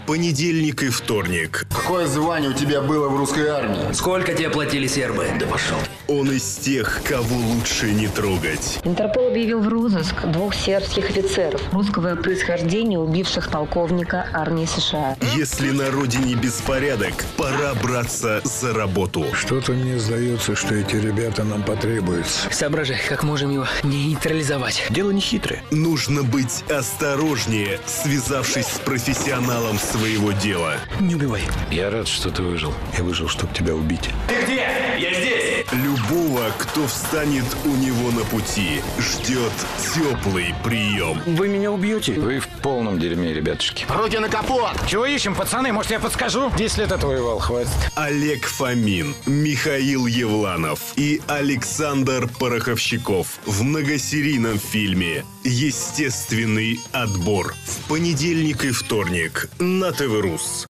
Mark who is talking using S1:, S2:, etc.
S1: понедельник и вторник.
S2: Какое звание у тебя было в русской армии?
S3: Сколько тебе платили сербы? Да пошел.
S1: Он из тех, кого лучше не трогать.
S4: Интерпол объявил в розыск 2 сербских офицеров русского происхождения, убивших полковника армии США.
S1: Если на родине беспорядок, пора браться за работу.
S5: Что-то мне сдается, что эти ребята нам потребуются.
S3: Соображай, как можем его нейтрализовать. Дело не хитрое.
S1: Нужно быть осторожнее, связавшись с профессионалом своего дела.
S3: Не убивай.
S5: Я рад, что ты выжил. Я выжил, чтобы тебя убить.
S3: Ты где? Я здесь.
S1: Любого, кто встанет у него на пути, ждет теплый прием.
S3: Вы меня убьете?
S5: Вы в полном дерьме, ребятушки.
S2: Руки на капот!
S5: Чего ищем, пацаны? Может, я подскажу? 10 лет отвоевал, хватит.
S1: Олег Фомин, Михаил Евланов и Александр Пороховщиков в многосерийном фильме «Естественный отбор». В понедельник и вторник на ТВ Рус.